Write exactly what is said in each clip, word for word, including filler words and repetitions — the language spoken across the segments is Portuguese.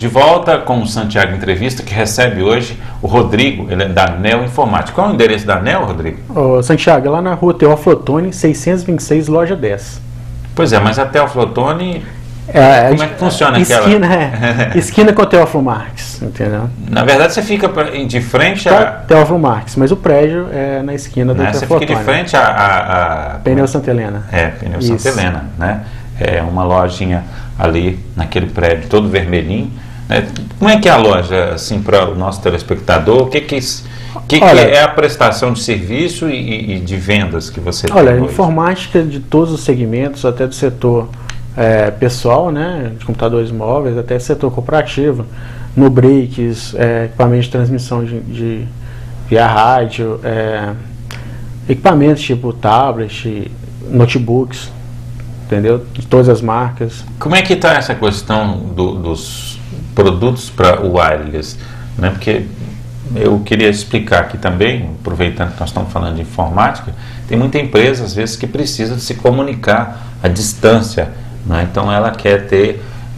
de volta com o Santiago Entrevista, que recebe hoje o Rodrigo, ele é da Neo Informática. Qual é o endereço da Neo, Rodrigo? Ô, Santiago, é lá na rua Teófilo Otoni, seiscentos e vinte e seis, loja dez. Pois é, mas a Teófilo Otoni, é, como é que funciona esquina, aquela? É, esquina com a Teófilo Marques, entendeu? Na verdade, você fica de frente tá, a... Teófilo Marques, mas o prédio é na esquina da né? Teófilo Você fica Otoni. de frente a... a, a... Pneu Santa Helena. É, Pneu Isso. Santa Helena, né? É uma lojinha ali naquele prédio todo vermelhinho. Né? Como é que é a loja, assim, para o nosso telespectador? O que que, que, que é a prestação de serviço e, e de vendas que você tem? Olha, hoje? informática de todos os segmentos, até do setor é, pessoal, né, de computadores móveis, até setor corporativo, no breaks, é, equipamentos de transmissão de, de via rádio, é, equipamentos tipo tablet, notebooks, entendeu? De todas as marcas. Como é que está essa questão do, dos produtos para o wireless? Né? Porque eu queria explicar aqui também, aproveitando que nós estamos falando de informática, tem muita empresa, às vezes, que precisa de se comunicar à distância. Né? Então, ela quer ter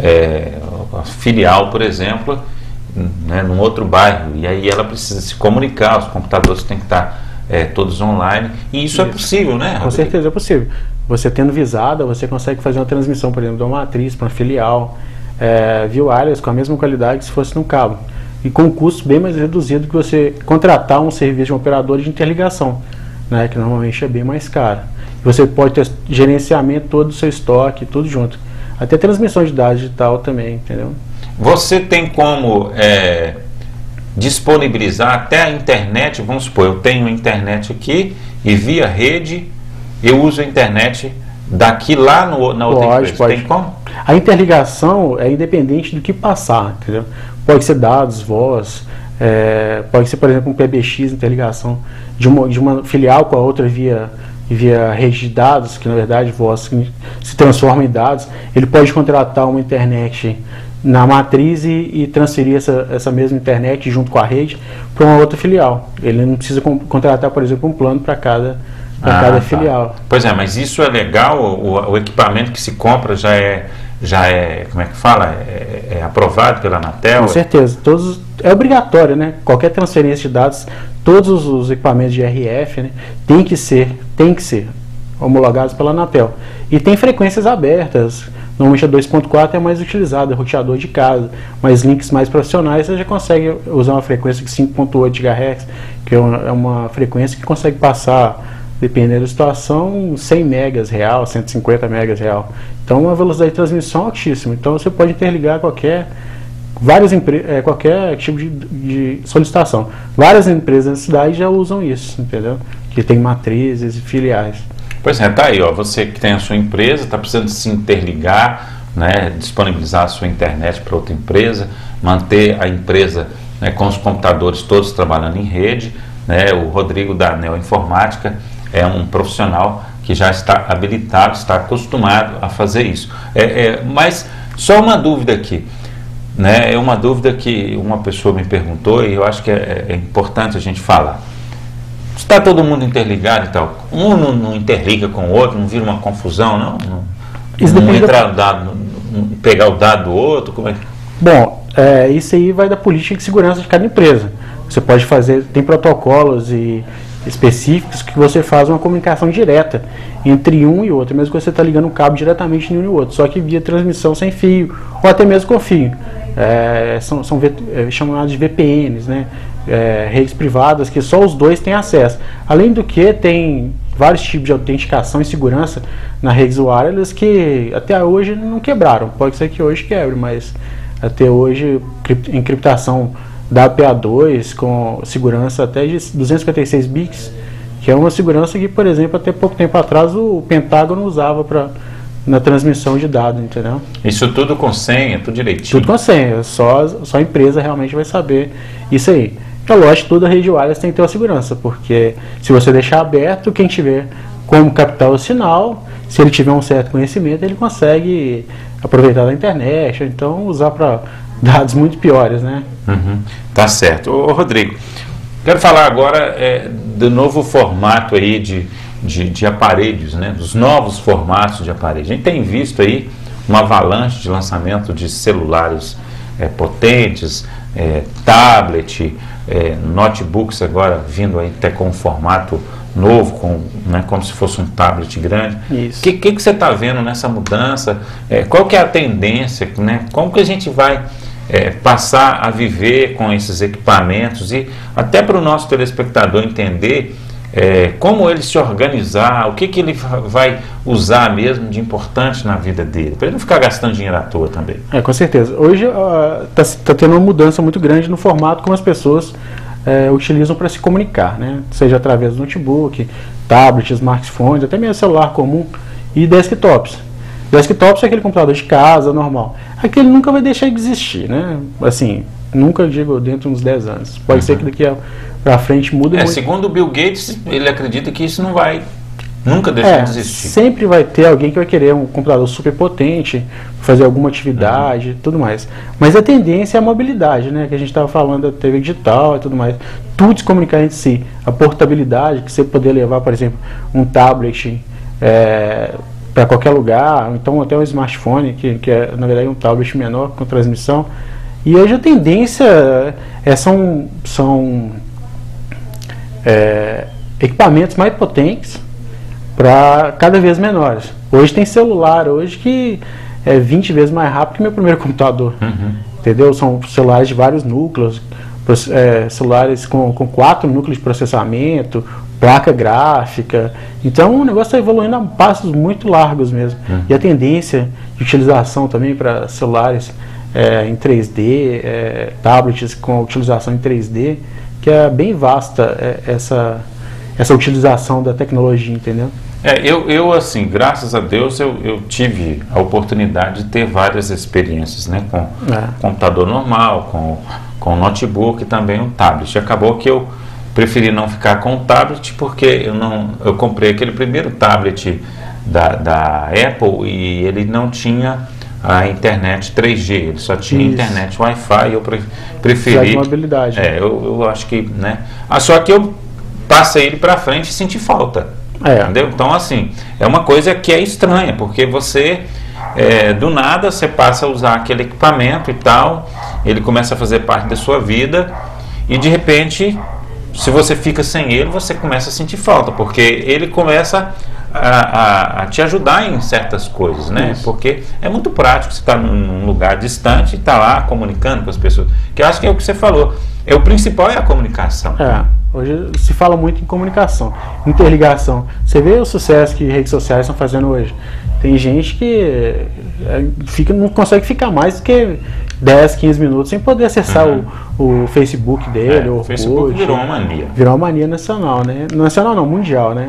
é, a filial, por exemplo, né, num outro bairro, e aí ela precisa se comunicar, os computadores têm que estar é, todos online, e isso, isso é possível, né, Rodrigo? Com certeza é possível. Você tendo visada, você consegue fazer uma transmissão, por exemplo, de uma matriz para uma filial, é, via wireless com a mesma qualidade que se fosse no cabo. E com um custo bem mais reduzido que você contratar um serviço de um operador de interligação, né, que normalmente é bem mais caro. E você pode ter gerenciamento todo do seu estoque, tudo junto. Até transmissão de dados digital também, entendeu? Você tem como é, disponibilizar até a internet, vamos supor, eu tenho internet aqui e via rede eu uso a internet daqui lá no, na outra pode, empresa. Pode. Tem como? A interligação é independente do que passar, entendeu? Pode ser dados, voz, é, pode ser, por exemplo, um P B X, interligação de uma, de uma filial com a outra via, via rede de dados, que na verdade voz se transforma em dados. Ele pode contratar uma internet na matriz e, e transferir essa, essa mesma internet junto com a rede para uma outra filial. Ele não precisa com, contratar, por exemplo, um plano para cada para ah, cada tá. filial. Pois é, mas isso é legal? O, o equipamento que se compra já é, já é, como é que fala? É, é aprovado pela Anatel? Com certeza. Todos, é obrigatório, né? Qualquer transferência de dados, todos os equipamentos de R F, né, tem que ser, tem que ser homologados pela Anatel. E tem frequências abertas. Normalmente a dois ponto quatro é mais utilizada, é roteador de casa, mas links mais profissionais você já consegue usar uma frequência de cinco ponto oito gigahertz, que é uma, é uma frequência que consegue passar, dependendo da situação, cem megas real, cento e cinquenta megas real. Então, uma velocidade de transmissão altíssima. Então, você pode interligar qualquer, várias é, qualquer tipo de, de solicitação. Várias empresas da cidade já usam isso, entendeu? Que tem matrizes e filiais. Pois é, tá aí, ó, você que tem a sua empresa, está precisando se interligar, né, disponibilizar a sua internet para outra empresa, manter a empresa, né, com os computadores todos trabalhando em rede, né, o Rodrigo da Neo Informática é um profissional que já está habilitado, está acostumado a fazer isso. É, é, mas só uma dúvida aqui, né? É uma dúvida que uma pessoa me perguntou e eu acho que é, é importante a gente falar. Está todo mundo interligado e tal, um não, não interliga com o outro, não vira uma confusão, não? Não, isso não entrar da... o dado, não, não pegar o dado do outro, como é que... Bom, é, isso aí vai da política de segurança de cada empresa. Você pode fazer, tem protocolos e específicos que você faz uma comunicação direta entre um e outro, mesmo que você está ligando um cabo diretamente em um e outro, só que via transmissão sem fio, ou até mesmo com fio. É, são são é, chamados de V P Ns, né? É, redes privadas que só os dois têm acesso. Além do que, tem vários tipos de autenticação e segurança na redes wireless que até hoje não quebraram. Pode ser que hoje quebre, mas até hoje encriptação W P A dois com segurança até de duzentos e cinquenta e seis bits, que é uma segurança que, por exemplo, até pouco tempo atrás o Pentágono usava para na transmissão de dados, entendeu? Isso tudo com senha, tudo direitinho? Tudo com senha, só, só a empresa realmente vai saber isso aí. É lógico, toda rede wireless tem que ter uma segurança, porque se você deixar aberto, quem tiver como captar o sinal, se ele tiver um certo conhecimento, ele consegue aproveitar da internet, ou então usar para dados muito piores, né? Uhum, tá certo. Ô, Rodrigo, quero falar agora é, do novo formato aí de, de, de aparelhos, né? Dos novos formatos de aparelhos. A gente tem visto aí uma avalanche de lançamento de celulares é, potentes, é, tablet, é, notebooks agora vindo aí até com um formato novo, com, né, como se fosse um tablet grande. O que, que, que você está vendo nessa mudança? É, qual que é a tendência? Né? Como que a gente vai é, passar a viver com esses equipamentos e até para o nosso telespectador entender é, como ele se organizar, o que, que ele vai usar mesmo de importante na vida dele, para ele não ficar gastando dinheiro à toa também. É, com certeza. Hoje está uh, tá tendo uma mudança muito grande no formato como as pessoas É, utilizam para se comunicar, né? Seja através do notebook, tablet, smartphones, até mesmo celular comum e desktops. Desktops é aquele computador de casa, normal. Aquele nunca vai deixar de existir, né? Assim, nunca digo dentro de uns dez anos. Pode uhum. ser que daqui para frente mude é, muito. Segundo o Bill Gates, ele acredita que isso não vai nunca deixar é, de existir. Sempre vai ter alguém que vai querer um computador super potente, fazer alguma atividade e uhum. tudo mais. Mas a tendência é a mobilidade, né? Que a gente estava falando da T V digital e tudo mais. Tudo se comunicar entre si. A portabilidade, que você poder levar, por exemplo, um tablet é, para qualquer lugar, ou então até um smartphone, que, que é, na verdade, um tablet menor com transmissão. E hoje a tendência é, são, são é, equipamentos mais potentes para cada vez menores. Hoje tem celular, hoje que é vinte vezes mais rápido que meu primeiro computador. Uhum. Entendeu? São celulares de vários núcleos, é, celulares com, com quatro núcleos de processamento, placa gráfica. Então o negócio está evoluindo a passos muito largos mesmo. Uhum. E a tendência de utilização também para celulares é, em três D, é, tablets com utilização em três D, que é bem vasta é, essa, essa utilização da tecnologia, entendeu? É, eu, eu, assim, graças a Deus, eu, eu tive a oportunidade de ter várias experiências, né? Com é. computador normal, com, com notebook e também um tablet. Acabou que eu preferi não ficar com o tablet, porque eu, não, eu comprei aquele primeiro tablet da, da Apple e ele não tinha a internet três G, ele só tinha Isso. internet Wi-Fi e eu pre, preferi... de mobilidade. É, eu, eu acho que, né? Ah, só que eu passei ele para frente e senti falta. É. Entendeu? Então, assim, é uma coisa que é estranha, porque você, é, do nada, você passa a usar aquele equipamento e tal, ele começa a fazer parte da sua vida, e de repente, se você fica sem ele, você começa a sentir falta, porque ele começa a, a, a te ajudar em certas coisas, né? Isso. Porque é muito prático você estar num lugar distante e estar lá comunicando com as pessoas, que eu acho que é o que você falou, é o principal é a comunicação. É. Hoje se fala muito em comunicação, interligação. Você vê o sucesso que redes sociais estão fazendo hoje. Tem gente que fica, não consegue ficar mais do que dez, quinze minutos sem poder acessar uhum. o, o Facebook dele. É, o o Facebook virou uma mania. Virou uma mania nacional, né? Nacional não, mundial, né?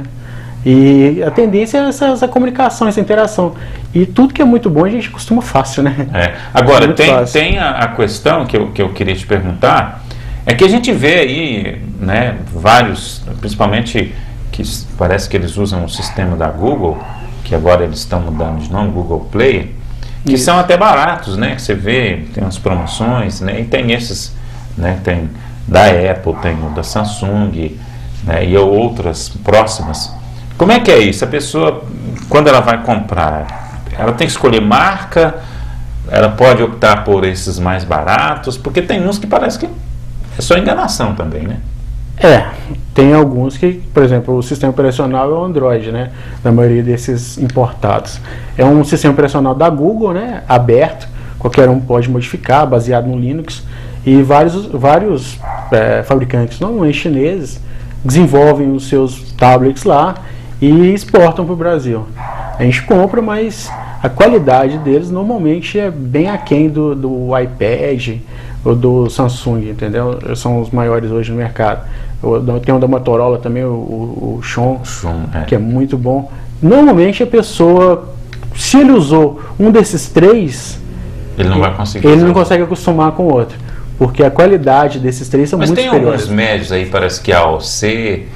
E a tendência é essa, essa comunicação, essa interação. E tudo que é muito bom a gente costuma fácil, né? É. Agora, é tem, tem a, a questão que eu, que eu queria te perguntar. É que a gente vê aí, né, vários, principalmente que parece que eles usam o sistema da Google, que agora eles estão mudando de nome, Google Play, que Isso. são até baratos, né, que você vê, tem umas promoções, né, e tem esses, né, tem da Apple, tem o da Samsung, né, e outras próximas. Como é que é isso? A pessoa, quando ela vai comprar, ela tem que escolher marca, ela pode optar por esses mais baratos, porque tem uns que parece que é só enganação também, né? É, tem alguns que, por exemplo, o sistema operacional é o Android, né? Na maioria desses importados. É um sistema operacional da Google, né? Aberto, qualquer um pode modificar, baseado no Linux. E vários, vários é, fabricantes, normalmente chineses, desenvolvem os seus tablets lá e exportam para o Brasil. A gente compra, mas a qualidade deles normalmente é bem aquém do, do iPad ou do Samsung, entendeu? São os maiores hoje no mercado. Tem um da Motorola também, o, o, o Xon, é. que é muito bom. Normalmente a pessoa, se ele usou um desses três, ele não vai conseguir. Ele não consegue acostumar com o outro, porque a qualidade desses três são mas muito superiores. Mas tem alguns médios aí, parece que a A O C,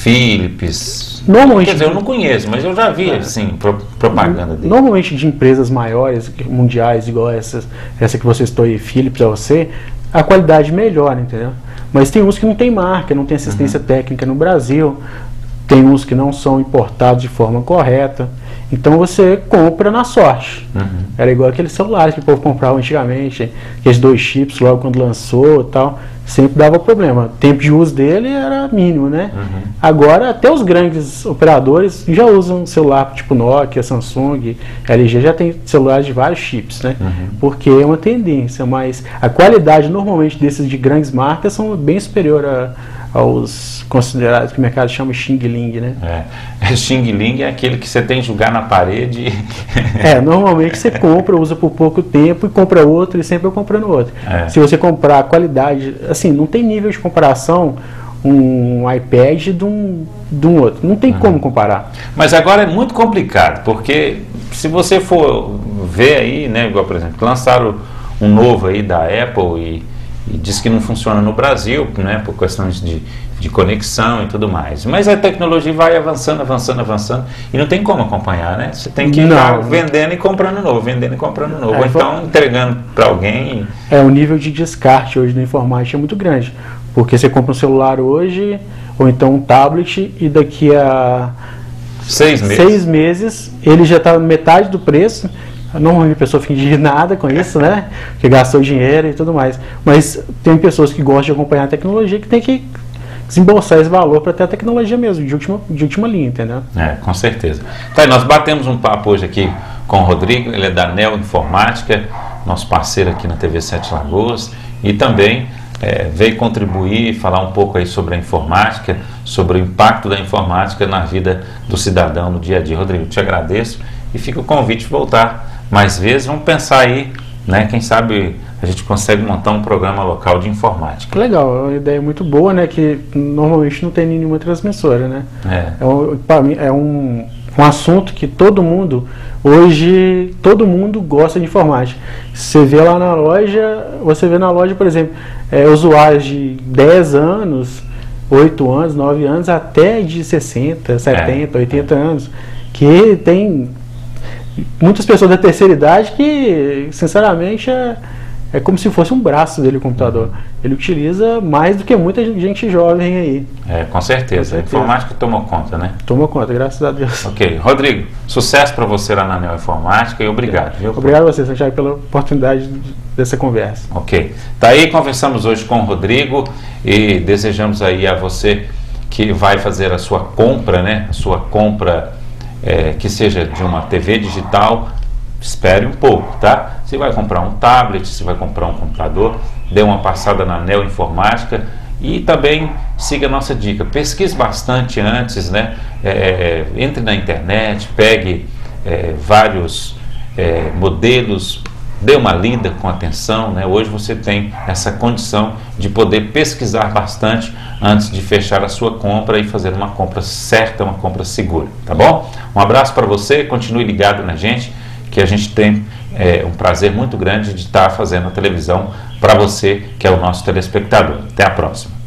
Philips. Normalmente, quer dizer, eu não conheço, mas eu já vi é, assim, pro, propaganda dele. Normalmente de empresas maiores, mundiais, igual essa, essa que você citou aí, Philips, A O C, a qualidade melhora, entendeu? Mas tem uns que não tem marca, não tem assistência uhum. técnica no Brasil, tem uns que não são importados de forma correta. Então você compra na sorte. Uhum. Era igual aqueles celulares que o povo comprava antigamente, aqueles dois chips logo quando lançou e tal, sempre dava problema. O tempo de uso dele era mínimo, né? Uhum. Agora até os grandes operadores já usam celular tipo Nokia, Samsung, L G, já tem celulares de vários chips, né? Uhum. Porque é uma tendência, mas a qualidade normalmente desses de grandes marcas são bem superior a aos considerados que o mercado chama Xing Ling, né? É, Xing Ling é aquele que você tem que jogar na parede. É, normalmente você compra, usa por pouco tempo e compra outro e sempre comprando outro. É. Se você comprar a qualidade, assim, não tem nível de comparação um iPad de um, de um outro. Não tem uhum. como comparar. Mas agora é muito complicado, porque se você for ver aí, né, igual por exemplo, lançaram um novo aí da Apple e e diz que não funciona no Brasil, né, por questões de, de conexão e tudo mais. Mas a tecnologia vai avançando, avançando, avançando, e não tem como acompanhar, né? Você tem que ir vendendo e comprando novo, vendendo e comprando novo, é, ou então entregando para alguém. É, o nível de descarte hoje na informática é muito grande, porque você compra um celular hoje, ou então um tablet, e daqui a seis meses, seis meses ele já está metade do preço. Normalmente a pessoa fica indignada com isso, né? Porque gastou dinheiro e tudo mais. Mas tem pessoas que gostam de acompanhar a tecnologia que tem que desembolsar esse valor para ter a tecnologia mesmo, de última, de última linha, entendeu? É, com certeza. Tá, nós batemos um papo hoje aqui com o Rodrigo, ele é da Neo Informática, nosso parceiro aqui na T V Sete Lagoas, e também é, veio contribuir e falar um pouco aí sobre a informática, sobre o impacto da informática na vida do cidadão no dia a dia. Rodrigo, te agradeço e fica o convite de voltar mais vezes. Vamos pensar aí, né? Quem sabe a gente consegue montar um programa local de informática. Legal, é uma ideia muito boa, né? Que normalmente não tem nenhuma transmissora, né? É, é, um, é um, um assunto que todo mundo, hoje, todo mundo gosta de informática. Você vê lá na loja, você vê na loja, por exemplo, é, usuários de dez anos, oito anos, nove anos, até de sessenta, setenta, é. oitenta anos, que tem muitas pessoas da terceira idade que, sinceramente, é, é como se fosse um braço dele o computador. Ele utiliza mais do que muita gente jovem aí. É, com certeza. Com certeza. A informática tomou conta, né? Tomou conta, graças a Deus. Ok. Rodrigo, sucesso para você lá na Neo Informática e obrigado. Viu? Obrigado a você, Santiago, pela oportunidade dessa conversa. Ok. Tá aí, conversamos hoje com o Rodrigo e desejamos aí a você que vai fazer a sua compra, né? A sua compra É, que seja de uma T V digital, espere um pouco, tá? Se vai comprar um tablet, se vai comprar um computador, dê uma passada na Neo Informática e também siga a nossa dica, pesquise bastante antes, né? É, entre na internet, pegue é, vários é, modelos, dê uma lida com atenção, né? Hoje você tem essa condição de poder pesquisar bastante antes de fechar a sua compra e fazer uma compra certa, uma compra segura, tá bom? Um abraço para você, continue ligado na gente, que a gente tem é, um prazer muito grande de estar fazendo a televisão para você, que é o nosso telespectador. Até a próxima.